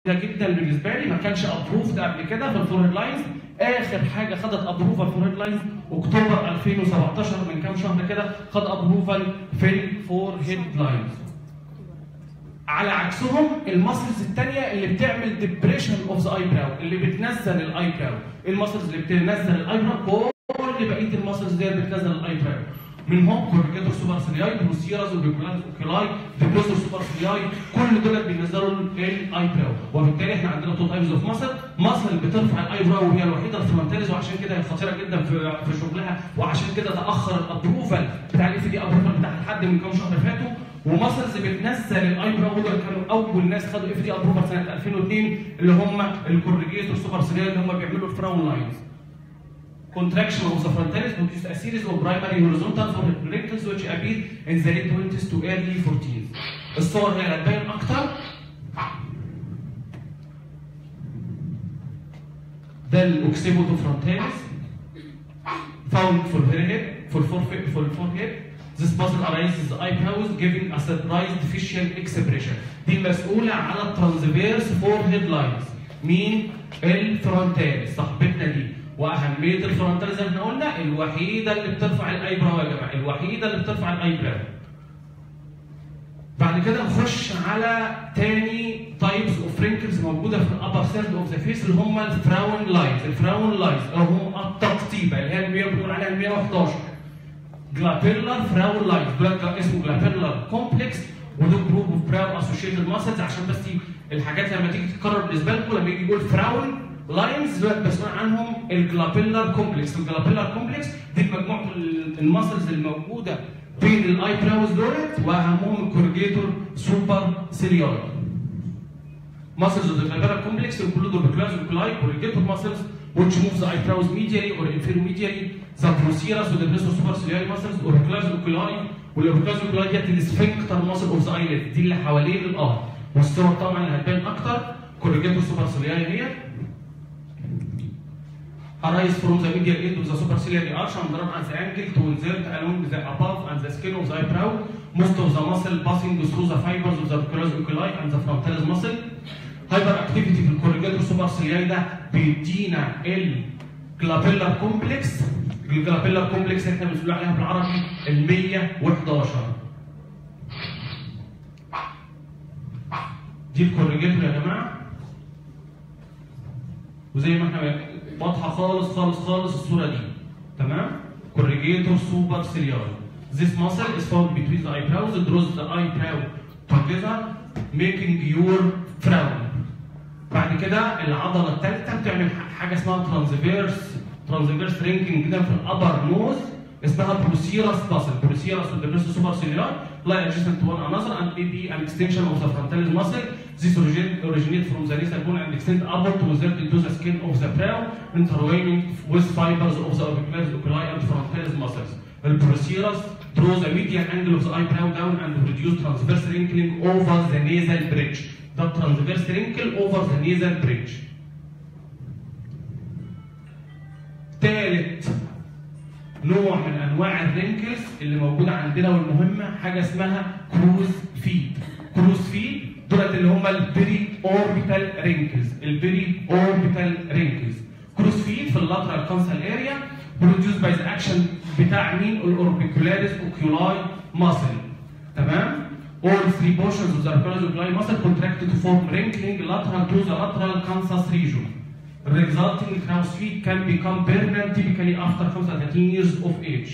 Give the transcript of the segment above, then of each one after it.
جدا بالنسبه لي، ما كانش ابروفد قبل كده في الفور هيد لاينز. اخر حاجه خدت ابروفال فور هيد لاينز اكتوبر 2017 من كام شهر كده، خد ابروفال في الفور هيد لاينز. على عكسهم الماسلز الثانيه اللي بتعمل ديبريشن اوف ذا اي براو، اللي بتنزل الاي براو. الماسلز اللي بتنزل الاي براو كل بقيه الماسلز ديت بتنزل الاي براو. منهم كورجيتور سوبر سيلياي، بروسيراس وبيكولاريس اوكيلاي، ديبلوسور سوبر سيلياي، كل دول بينزلوا الاي براو. وبالتالي احنا عندنا تو تايبز اوف ماسل بترفع الاي براو وهي الوحيده الفرونتاليز، وعشان كده هي خطيره جدا في شغلها، وعشان كده تاخر الابروفال بتاع الاف دي ابروفال بتاعها لحد من كام شهر فاتوا. وماسلز بتنزل الاي براو دول كانوا اول ناس خدوا اف دي ابروفال سنه 2002 اللي هم الكورجيتور سوبر سيلياي اللي هم بيعملوا الفراون لاينز. Contraction of the frontalis produces a series of primary horizontal wrinkles which appear in the late 20s to early 40s. الصور هي هتبين أكتر. ده الأوكسيبوتو فرونتاليس found for forehead. This muscle arises the eyebrows giving a surprised facial expression. دي مسؤولة على الترانسفيرس forehead lines. مين؟ الفرونتاليس صاحبتنا دي. واهميه الفرونتال زي ما احنا قلنا الوحيده اللي بترفع الاي براو يا جماعه، الوحيده اللي بترفع الاي براو. بعد كده نخش على تاني تايبس اوف رينكلز موجوده في الابر سيرد اوف ذا فيس اللي هم الفراون لاينز. الفراون لاينز او هم التقطيبه اللي هي بنقول عليها ال 111 جلابيلر فراون لاينز. دول اسمه جلابيلر كومبلكس، ودول جروب اوف براو اسوشيتد ماسلز. عشان بس الحاجات لما تيجي تتكرر بالنسبه لكم لما يجي يقول فراون لاينز دلوقتي مسؤول عنهم الجلابيلر كومبلكس. الجلابيلر كومبلكس دي مجموعه الماسلز الموجوده بين الاي براوز دولت، واهمهم الكورجيتور سوبر سيلياي. ماسلز اوف ذا جلابيلر كومبلكس include orbicularis occuli, corrugator muscles which move the eyebrows medially or inferior-medially, the procerus with the depressor superciliary muscles, orbicularis occuli. والاوربيكولاris occuli ديت السفنكتر ماسل اوف ذا ايليد، دي اللي حوالين الاه. والصور طبعا اللي هتبان اكتر corrugator superciliary هي arise from the medial end of the superciliary arch and run at the angle to insert along the above and the skin of the eyebrow. Most of the muscle passing through the fibers of the orbicularis oculi and the frontalis muscle. Hyperactivity في الكورجيتور superciliary ده بيدينا الجلابيلر كومبلكس. الجلابيلر كومبلكس احنا بنقول عليها بالعربي ال 111. دي الكورجيتور يا جماعه، وزي ما احنا واضحه خالص خالص خالص الصوره دي، تمام؟ corrugator superciliary. This muscle is found between the eyebrows, it draws the eyebrow together making your frown. بعد كده العضله الثالثه بتعمل حاجه اسمها transverse wrinkling كده في الابر نوز اسمها بروسيراس ماسل. بروسيراس with the depressor superciliary lie adjacent to one another and may be an extension of the frontalis muscle. This originate from the nasal bone and extend upward to insert into the skin of the brow, intertwining with fibers of the orbicularis oculi and frontalis muscles. The procerus draws the medial angle of the eyebrow down and produce transverse wrinkling over the nasal bridge. The transverse wrinkle over the nasal bridge. ثالث نوع من انواع الرينكلز اللي موجوده عندنا والمهمه حاجه اسمها كروز فيد. كروز فيد دولت اللي هم البري اوربيتال رينكلز. البري اوربيتال رينكلز كروز فيد في اللاترال كونسال اريا بروديوس باي ذا اكشن بتاع مين؟ الاوربيكولاريس اوكيولاي ماسل. تمام؟ All three portions of the orbicularis oculi muscle contract to form wrinkling lateral to the lateral canthus region. Resulting crow's feet can become permanent typically after 35 years of age.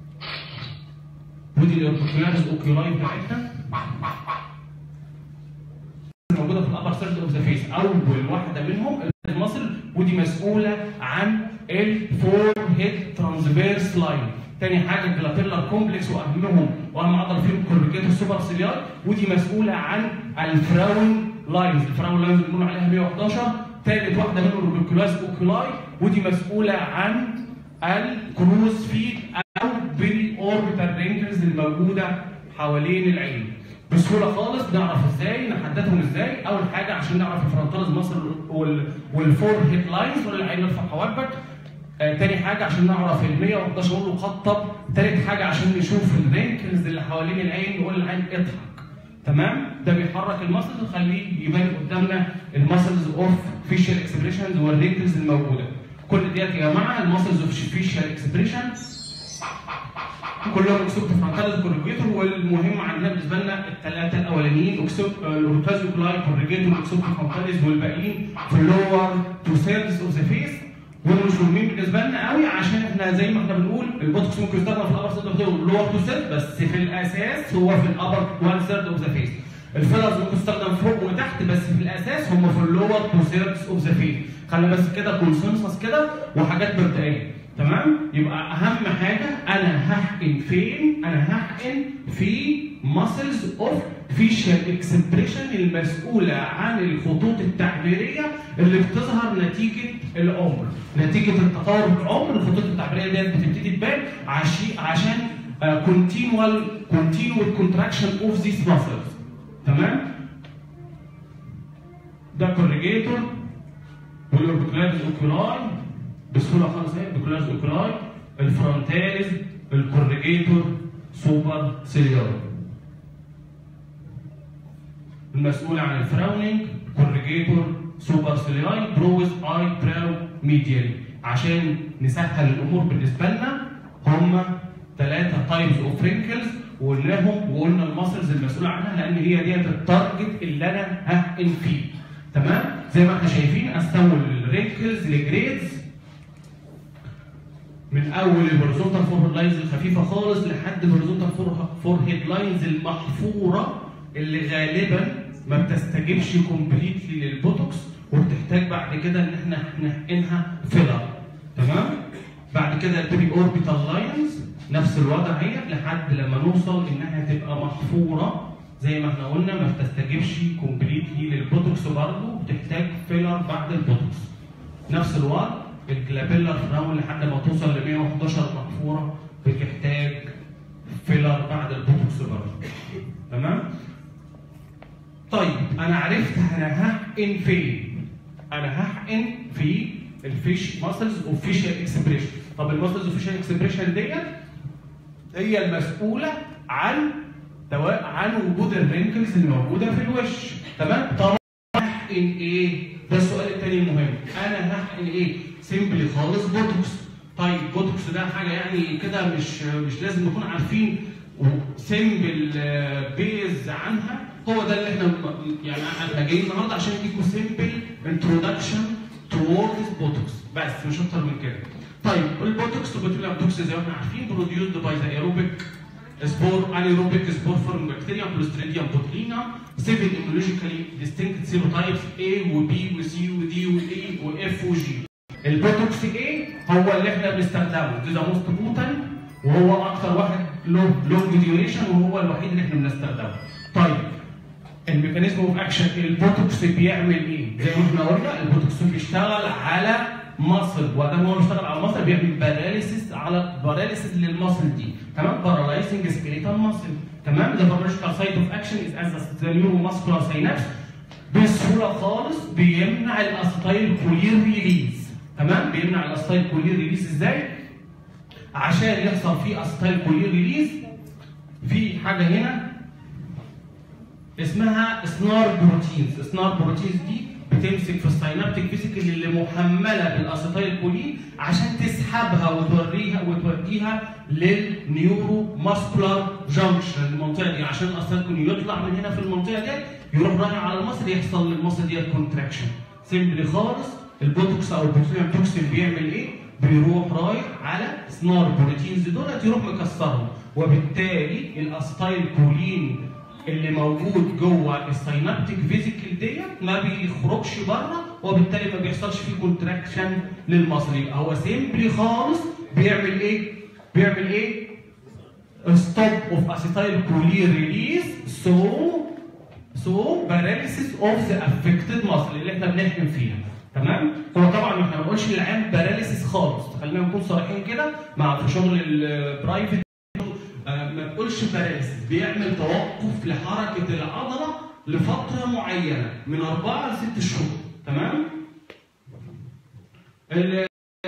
ودي الاوربيكولاريس اوكيولاي بتاعتنا موجوده في الابر سيرد اوف ذا فيس. اول واحده منهم المصل، ودي مسؤوله عن الفور هيد ترانسفيرس لاين. تاني حاجه الجلابيلر كومبلكس واهم عضله فيهم الكورجيتور سوبرسيليار، ودي مسؤوله عن الفراون لاينز. الفراون لاينز اللي بنقول عليها 111. ثالث واحده منهم الاوربيكولاس اوكولاي، ودي مسؤوله عن الكروز فيد او بري اوربيتال رينكلز الموجوده حوالين العين. بسهوله خالص نعرف ازاي نحددهم ازاي. اول حاجه عشان نعرف الفرونتاليز ماسل والفور هيد لاينز ولا العين يرفع حواجبك. تاني حاجه عشان نعرف ال 111 نقول له قطب. تالت حاجه عشان نشوف الرينكلز اللي حوالين العين نقول للعين اضحك. تمام؟ ده بيحرك المسلز ويخليه يبان قدامنا المسلز اوف فيشال اكسبريشنز والرينكلز الموجوده. كل ديت يا جماعه المسلز اوف فيشال اكسبريشن كلهم اكسبت فرونتاليز كوريجيتور، والمهم عندنا بالنسبه لنا الثلاثه الاولانيين الاورتازيو كلاي كوريجيتور واكسبت فرونتاليز، والباقيين في اللور تو سيرفيس اوف ذا فيس. دول مش مهمين بالنسبه لنا قوي عشان احنا زي ما احنا بنقول البوتوكس ممكن يستخدم في الابر سيرد اوف ذا واللور تو سيرد، بس في الاساس هو في الابر 1 سيرد اوف ذا فيس. الفيلرز ممكن تستخدم فوق وتحت، بس في الاساس هم في اللور تو سيردز اوف ذا فيس. خلي بس كده كونسنسس كده وحاجات مبدئيه، تمام؟ يبقى اهم حاجه انا هحقن فين؟ انا هحقن في ماسلز اوف فيشال اكسبريشن المسؤوله عن الخطوط التعبيريه اللي بتظهر نتيجه العمر، نتيجه التطور في العمر. الخطوط التعبيريه ديت بتبتدي تبان عشان continual contraction of these muscles، تمام؟ ده كوريجيتور والاوربيكولاريز اوكولاي بسهوله خالص اهي، الاوربيكولاريز اوكولاي، الفرونتاليز، الكوريجيتور، سوبر سيليار. المسؤول عن الفراونينج كوريجيتور سوبر سيلياي بروز اي براو ميديال. عشان نسهل الامور بالنسبه لنا هم 3 تايبز اوف رينكلز وقلناهم، وقلنا الماسلز المسؤوله عنها لان هي ديت التارجت اللي انا هحقن فيه، تمام؟ زي ما احنا شايفين استول الرينكلز لجريدز من اول الهوريزونتال فور لاينز الخفيفه خالص لحد الهوريزونتال فور هيد لاينز المحفوره اللي غالبا ما بتستجيبش كومبليتلي للبوتوكس وبتحتاج بعد كده ان احنا نحقنها فيلر، تمام؟ بعد كده البيبي اوربيتال لاينز نفس الوضع هي لحد لما نوصل انها تبقى محفوره زي ما احنا قلنا ما بتستجيبش كومبليتلي للبوتوكس برضه بتحتاج فيلر بعد البوتوكس. نفس الوضع الجلابيلر فراون لحد ما توصل ل 111 محفوره بتحتاج فيلر بعد البوتوكس برضه، تمام؟ طيب انا عرفت انا هحقن فين؟ انا هحقن في الفيش ماسلز اوف فيشال اكسبريشن. طب الماسلز اوف فيشال اكسبريشن ديت هي المسؤوله عن وجود الرينكلز اللي موجوده في الوش، تمام؟ طب هحقن ايه؟ ده السؤال الثاني المهم. انا هحقن ايه؟ سيمبلي خالص بوتوكس. طيب بوتوكس ده حاجه يعني كده مش لازم نكون عارفين سيمبل بيز عنها. هو ده اللي احنا يعني احنا جايين النهارده عشان نديكم سيمبل انتروداكشن توردز بوتوكس بس مش اكتر من كده. طيب البوتوكس البوتوليوم توكس زي ما احنا عارفين بروديوسد باي ذا ايروبيك سبور انيروبيك سبور فورم بكتيريا كلوستريديوم بوتولينا 7 ايميولوجيكالي ديستنكت سيروتايبس A وB وC وD وE وF وG. البوتوكس A هو اللي احنا بنستخدمه ده موست بوتن وهو اكثر واحد له لونج ديوريشن وهو الوحيد اللي احنا بنستخدمه. طيب الميكانيزم اوف اكشن البوتوكس بيعمل ايه؟ زي ما احنا قلنا البوتوكس بيشتغل على مصل، وادام هو بيشتغل على مصل بيعمل باراليسيس للمصل دي، تمام؟ بارالايزنج سكيليتال مصل، تمام؟ ذا باراليتيكال سايت اوف اكشن از ذا نيورو ماسكولار سينابس بسهوله خالص بيمنع الاسيتايل كولين ريليز، تمام؟ بيمنع الاسيتايل كولين ريليز ازاي؟ عشان يحصل فيه اسيتايل كولين ريليز في حاجه هنا اسمها سنار بروتينز. سنار بروتينز دي بتمسك في السينابتيك فيسيكل اللي محمله بالاسيتايل كولين عشان تسحبها وتوديها للنيورو ماسكولار جانكشن المنطقه دي، عشان الاسيتايل كولين يطلع من هنا في المنطقه دي يروح رايح على المصل يحصل للمصل دي كونتراكشن. سيمبلي خالص البوتوكس او البوتوليوم توكسين بيعمل ايه؟ بيروح رايح على سنار بروتينز دولت يروح مكسرهم، وبالتالي الاسيتايل كولين اللي موجود جوه السينابتيك فيزيكال ديت ما بيخرجش بره، وبالتالي ما بيحصلش فيه كونتراكشن للمصل. يبقى هو سيمبلي خالص بيعمل ايه؟ بيعمل ايه؟ ستوب اوف اسيتايل كولين ريليز سو باراليسيس اوف ذا افكتد مصل اللي احنا بنحكم فيها، تمام؟ هو طبعا احنا ما بنقولش للعيان باراليسيس خالص، خلينا نكون صريحين كده في شغل البرايفت ما تقولش باراليسيس، بيعمل توقف لحركه العضله لفتره معينه من 4 ل 6 شهور، تمام؟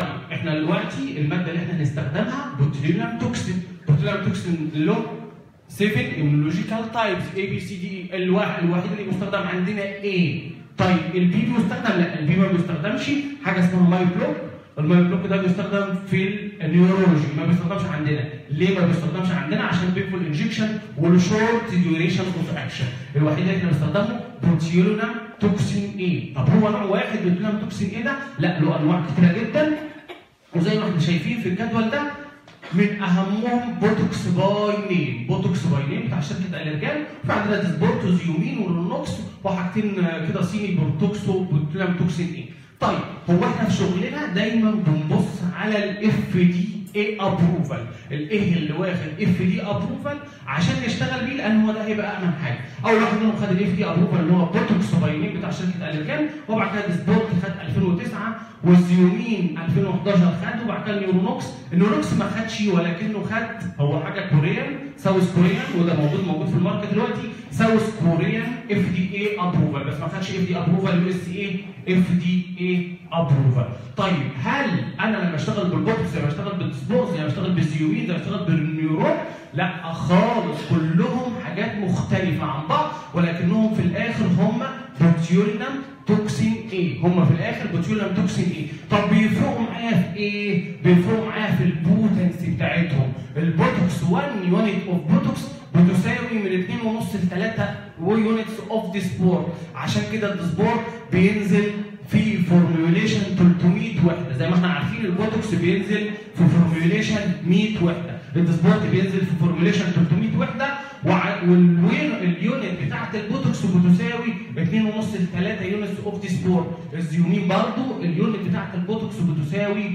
دلوقتي الماده اللي احنا هنستخدمها بوتوليوم توكسين. بوتوليوم توكسين له 7 immunological types A B C D E. الوحيد اللي مستخدم عندنا A. طيب البي بيستخدم؟ لا، البي ما بيستخدمش. حاجه اسمها ماي بلوك. الماي بلوك ده بيستخدم في النيورولوجي، ما بيستخدمش عندنا. ليه ما بيستخدمش عندنا؟ عشان بينفول انجكشن والشورت ديوريشن اوف اكشن. الوحيد اللي احنا بنستخدمه بوتيولينم توكسين اي. طب هو نوع واحد بوتيولينم توكسين اي ده؟ لا، له انواع كتيره جدا، وزي ما احنا شايفين في الجدول ده من اهمهم بوتوكس باي نيم. بوتوكس باي نيم بتاع شركه الرجال، وفي عندنا ديسبورتوز يومين ورونوكس وحاجتين كده صيني بوتوكس وبوتيولينم توكسين اي. طيب هو احنا في شغلنا دايما بنبص على الاف دي اي ابروفال، الايه اللي واخد اف دي ابروفال عشان نشتغل بيه، لان هو ده هيبقى امن حاجه. اول واحد منهم خد الاف دي ابروفال اللي هو بوتوكس باينين بتاع شركه الرجال، وبعد كده ديسبورت خد 2009، والزيومين 2011 خد، وبعد كده النيورونوكس ما خدش، ولكنه خد هو حاجه كوريان، ساوث كوريان، وده موجود في الماركت دلوقتي، ساوث كوريان اف دي اي ابروفال، بس ما خدش اف دي ابروفال يو اس اي اف دي اي ابروفال. طيب هل انا لما اشتغل بالبوتوكس زي ما اشتغل بالديسبورت زي ما اشتغل بالزيومين زي ما اشتغل بالنيورون؟ لا خالص، كلهم حاجات مختلفه عن بعض، ولكنهم في الاخر هم بوتيولينم توكسين اي. هم في الاخر بوتيولينم توكسين اي. طب بيفرقوا معايا في ايه؟ بيفرقوا معايا في البوتنسي بتاعتهم. البوتوكس 1 يونت اوف بوتوكس بتساوي من 2.5 ل 3 يونتس اوف ديسبورت، عشان كده الديسبورت بينزل في فورميوليشن 300 وحده. زي ما احنا عارفين البوتوكس بينزل في فورميوليشن 100 وحده، الديسبورت بينزل في فورميوليشن 300 وحده، واليونت بتاعت البوتوكس بتساوي 2.5 ل 3 يونتس اوف ديسبورت. الزيومين برضو اليونت بتاعت البوتوكس بتساوي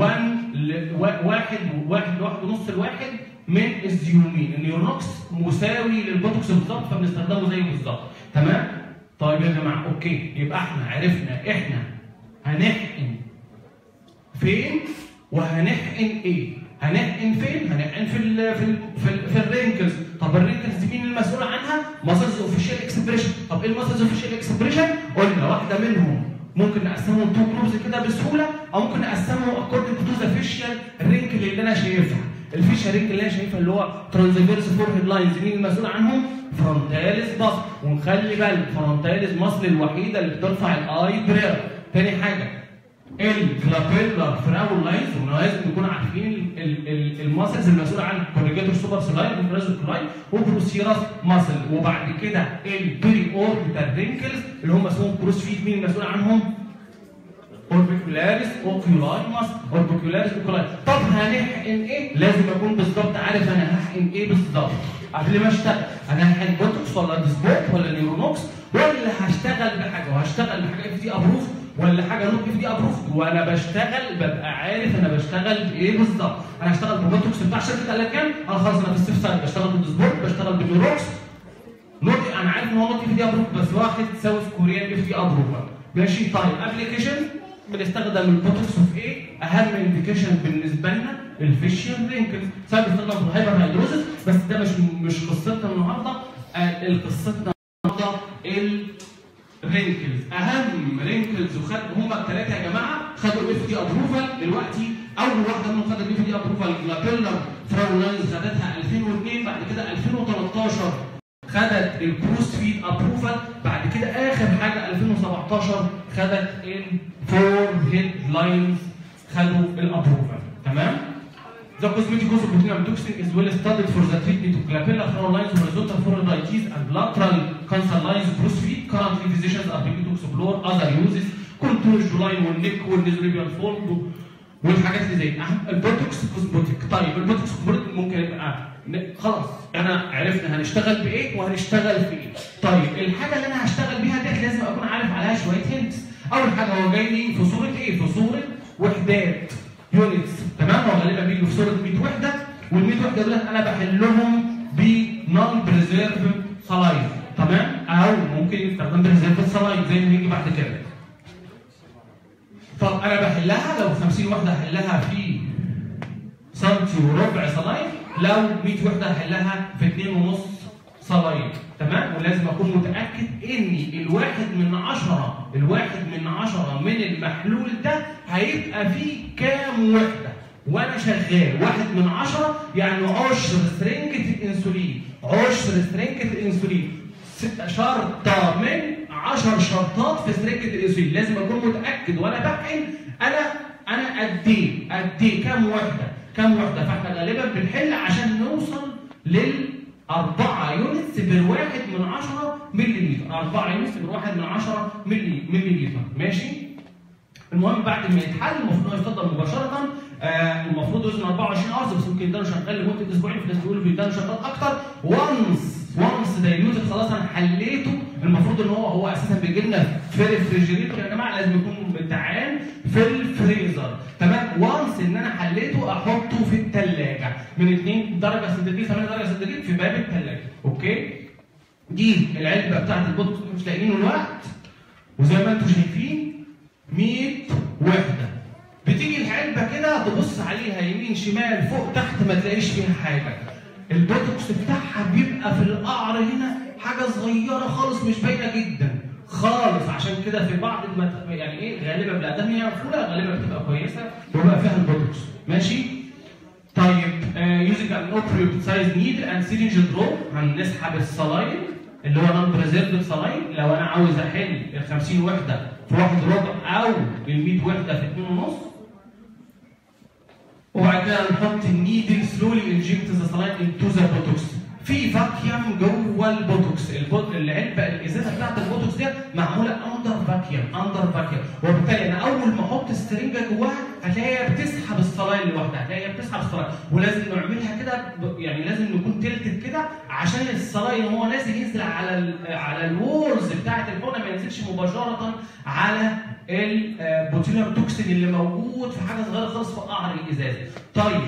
1.5 لواحد من الزيومين. النيورونوكس مساوي للبوتوكس بالظبط، فبنستخدمه زيه بالظبط. تمام؟ طيب يا جماعه اوكي، يبقى احنا عرفنا احنا هنحقن فين وهنحقن ايه. هنحقن فين؟ هنحقن في الرينكلز. طب الرينكلز دي مين المسؤول عنها؟ ماسلز اوفيشال اكسبريشن. طب ايه الماسلز اوفيشال اكسبريشن؟ قلنا واحده منهم ممكن نقسمهم تو جروبز كده بسهوله، او ممكن نقسمهم اكوردنج تو ذا فيشيال رينكل اللي انا شايفها. الفيشيال رينكل اللي انا شايفها اللي هو ترانزفيرس فورهيد لاينز، مين المسؤول عنهم؟ فرونتاليس ماسل. ونخلي بالك فرونتاليس ماسل الوحيده اللي بترفع الاي برير. تاني حاجه الكلابيلر فراول لاينز، ولازم نكون عارفين الماسلز المسؤوله عن الكوريجيتور سوبر سلاين وبرازوكلاين وبروسيراس ماسل. وبعد كده البري اوربيتال رينكلز اللي هم اسمهم كروس فيت، مين المسؤول عنهم؟ اوربيكولاريس اوكيولاي ماسل، اوربيكولاريس اوكيولاي. طب هنحقن ايه؟ لازم اكون بالظبط عارف انا هحقن ايه بالظبط قبل ما اشتغل. انا هحقن بوتوكس ولا ديسبورت ولا نيورونوكس، ولا هشتغل بحاجه وهشتغل بحاجه اف دي ابروف ولا حاجه نوت اف دي ابروف. وانا بشتغل ببقى عارف انا بشتغل بايه بالظبط. انا هشتغل بالبوتوكس بتاع شركه الكام؟ انا خلاص انا في السيف سايد بشتغل بالديسبورت، بشتغل بالنيوروكس نوت، انا عارف ان هو نوت اف دي ابروف بس واخد ساوث كوريان اف دي ابروف. ماشي. طيب ابلكيشن بنستخدم البوتوكس في ايه؟ اهم انديكيشن بالنسبه لنا الفيشيال رينكلز. ساعات بنستخدم في الهايبر هيدروزس، بس ده مش قصتنا النهارده. قصتنا النهارده الرينكلز. اهم رينكلز هم الثلاثه يا جماعه خدوا الاف دي ابروفال دلوقتي. اول واحده منهم خدت الاف دي ابروفال جلابيلر فراولاينز، خدتها 2002. بعد كده 2013 خدت الكروس فيد ابروفال. بعد كده اخر حاجه 2017 خدت الفور هيد لاينز خدوا الابروفال. تمام؟ The cosmetic use of botulinum toxin is well studied for the treatment of glabellar furrow lines, horizontal furroiditis, and lateral cancer lines cross feet. Currently, physicians are beginning to explore other uses. contour line والنك والنيزوليبيال فولد والحاجات اللي زي البوتوكس كوزموتيك. طيب البوتوكس كوزموتيك ممكن يبقى خلاص انا عرفنا هنشتغل بايه وهنشتغل في ايه. طيب الحاجه اللي انا هشتغل بيها دي لازم اكون عارف عليها شويه هنتس. اول حاجه هو جاي لي في صوره ايه؟ في صوره وحدات يونتس. تمام؟ هو غالبا بيجي في صوره 100 وحده، وال 100 وحده دول انا بحلهم بنون بريزيرف سلايد. تمام؟ او ممكن يستخدم بريزيرف سلايد زي ما هيجي بعد كده. طب انا بحلها لو 50 وحده هحلها في سنتي وربع سلايد، لو 100 وحده هحلها في 2.5 سلايد. تمام؟ ولازم اكون متاكد ان الواحد من 10 من المحلول ده هيبقى فيه كام وحده. وانا شغال 1/10 يعني عشر سرنجه الانسولين، عشر سرنجه الانسولين، شرطه من 10 شرطات في سرنجه الانسولين، لازم اكون متاكد وانا بحقن انا قد ايه كام وحده، فاحنا غالبا بنحل عشان نوصل لل4 يونتس ب1/10 مللي، 4 يونتس ب1/10 مللي، ماشي؟ المهم بعد ما يتحل المفروض انه يفضل مباشره، المفروض يوزن 24 قرص، بس ممكن يفضل شغال لمده اسبوعين، في ناس بيقولوا بيفضل شغال اكتر. وانس دايلوتد خلاص انا حليته، المفروض ان هو اساسا بيجي لنا في ريفريجريتور يا جماعه، لازم يكون متعان في الفريزر، تمام؟ وانس ان انا حليته احطه في الثلاجه من 2 درجه سنتيجراد 8 درجه سنتيجراد في باب الثلاجه، اوكي؟ دي العلبه بتاعت البوتوكس مش لاقيين الوقت، وزي ما انتم شايفين 100 وحده. بتيجي العلبه كده تبص عليها يمين شمال فوق تحت ما تلاقيش فيها حاجه. البوتوكس بتاعها بيبقى في القعر هنا حاجه صغيره خالص مش باينه جدا خالص، عشان كده في بعض يعني ايه غالبا بالادام هي مقفوله غالبا بتبقى كويسه وبقى فيها البوتوكس، ماشي؟ طيب يوزنج ان اوبريوت سايز نيدل اند سيرنج دروب، هنسحب الصلاين اللي هو نون بريزيرفد صلاين، لو انا عاوز احل ال 50 وحده في 1/4 او ال 100 وحده في 2.5. وبعد كده نحط النيدل سلولي انجكت ذا سلاين انتو ذا بوتوكس. في فاكيوم جوه البوتوكس، العلبه الازازه بتاعت البوتوكس دي معموله اندر فاكيوم، وبالتالي انا اول ما احط السرنجه جواها هتلاقيها بتسحب السلاين لوحدها، هتلاقيها بتسحب السلاين، ولازم نعملها كده يعني لازم نكون تلتت كده عشان السلاين وهو نازل ينزل على الوولز بتاعت الحقنه، ما ينزلش مباشره على البوتيوليوم توكسين اللي موجود في حاجه صغيره خالص في قعر الازازه. طيب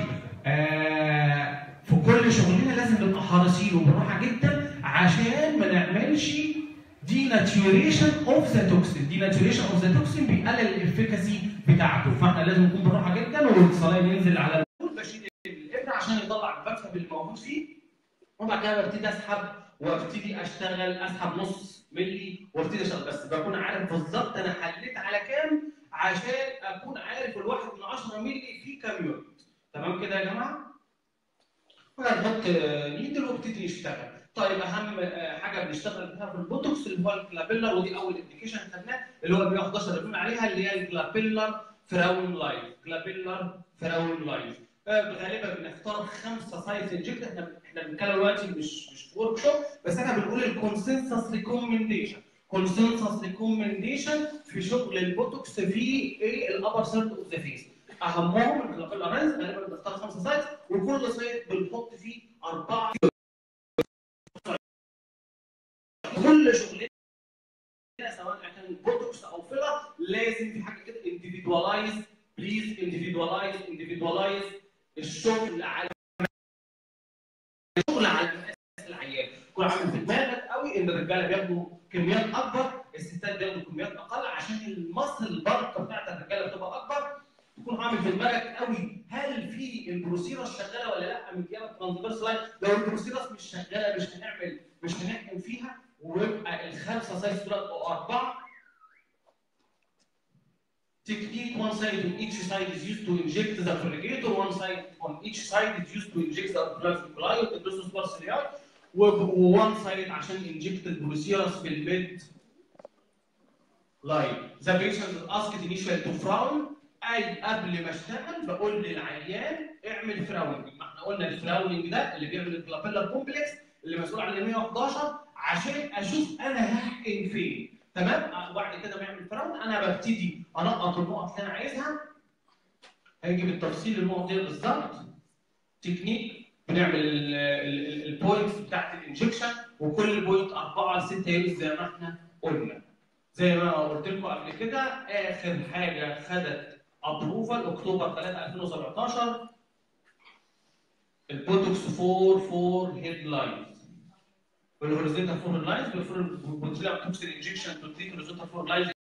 في كل شغلنا لازم نبقى حريصين وبالراحه جدا عشان ما نعملش ديناتيوريشن اوف ذا توكسين، ديناتيوريشن اوف ذا توكسين بيقلل الافيكاسي بتاعته، فاحنا لازم نكون بالراحه جدا والصلاين ينزل على الوول، بشيل الابره عشان يطلع الفاكهه اللي موجود فيه، وبعد كده ببتدي اسحب وابتدي اشتغل، اسحب نص ملي وابتدي اشتغل، بس بكون عارف بالظبط انا حليت على كام عشان اكون عارف ال1/10 ملي في كام يونت، تمام كده يا جماعه؟ هنحط نيدل وابتدي يشتغل. طيب اهم حاجه بنشتغل بيها في البوتوكس اللي هو الجلابيلر، ودي اول ابلكيشن خدناه اللي هو ال 111 اللي قلنا عليها اللي هي الجلابيلر فراون لاين، جلابيلر فراون لاين. غالبا بنختار 5 سايز انجكت، احنا بنتكلم دلوقتي مش في ورك شوب، بس احنا بنقول الكونسنسس ريكومنديشن في شغل البوتوكس في ايه الابر سيرد اوف ذا فيس. اهمهم الجلابيلر رينز، غالبا بنختار 5 سايز، وكل سايز بنحط فيه 4. كل شغلنا سواء كان بوتوكس او فيلر لازم في حاجه كده انديفيدوالايز، بليز انديفيدوالايز الشغل على مقاس العيان، تكون عامل في دماغك قوي ان الرجاله بياخدوا كميات اكبر، الستات بياخدوا كميات اقل عشان المصل البركه بتاعت الرجاله بتبقى اكبر، تكون عامل في دماغك قوي هل في البروسيرس شغاله ولا لا من جهه الترانسفيرس لاين، لو البروسيرس مش شغاله مش هنحقن فيها، ويبقى ال5 سايز دول او 4. Technique, one side on each side is used to inject the corrugator, one side on each side is used to inject the nuclei of the Brismus cilia, وone side عشان inject البروسيرس بالميد لاين. The patient is asked initially to frown، اي قبل ما اشتغل بقول للعيان اعمل فراوننج، ما احنا قلنا الفراوننج ده اللي بيعمل الجلابيلر كومبلكس اللي مسؤول عن ال 111 عشان اشوف انا هحقن فين، تمام؟ وبعد كده بعمل فراون انا ببتدي انقط النقط اللي انا عايزها، هيجي بالتفصيل النقط دي بالظبط. تكنيك بنعمل البوينتس بتاعت الانجكشن، وكل بوينت 4 ل 6 يونت زي ما احنا قلنا. زي ما قلت لكم قبل كده اخر حاجه خدت ابروفال اكتوبر 3 2017 البوتوكس 4 هيد لاينز، والهوريزونتال 4 لاينز، والبوتوكس انجكشن تو تريت هوريزونتال 4 لاينز